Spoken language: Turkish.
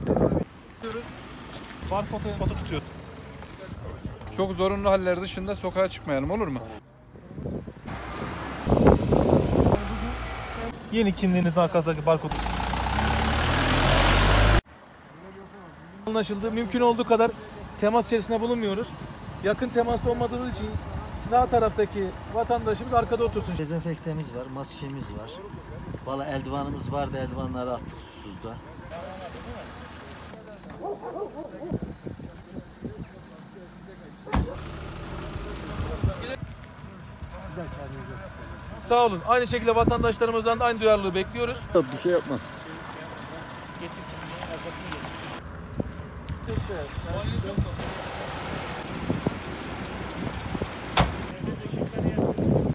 Barkodu tutuyor. Çok zorunlu haller dışında sokağa çıkmayalım, olur mu? Yeni kimliğinizin arkasındaki barkodu. Anlaşıldı. Mümkün olduğu kadar temas içerisinde bulunmuyoruz. Yakın temasta olmadığımız için sağ taraftaki vatandaşımız arkada otursun. Dezenfektanımız var, maskemiz var. Valla eldivanımız vardı, eldivanları attık susuzda. Sağ olun. Aynı şekilde vatandaşlarımızdan da aynı duyarlılığı bekliyoruz. Bir şey yapmaz. Getir.